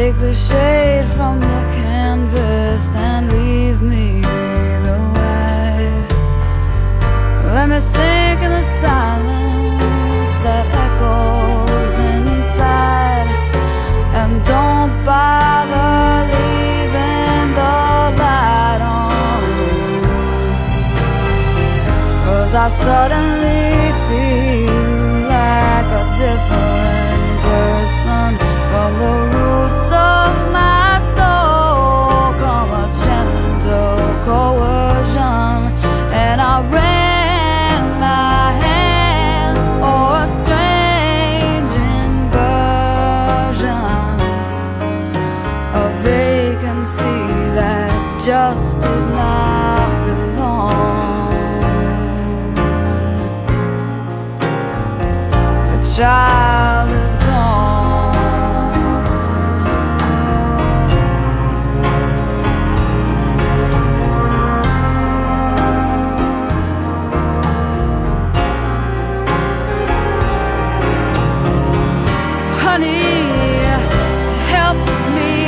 Take the shade from the canvas and leave me the white. Let me sink in the silence that echoes inside, and don't bother leaving the light on, 'cause I suddenly feel like a different person. From the roots of my soul come a gentle coercion, and I ran my hand o'er a strange inversion, a vacancy that just did not belong. The child is honey, help me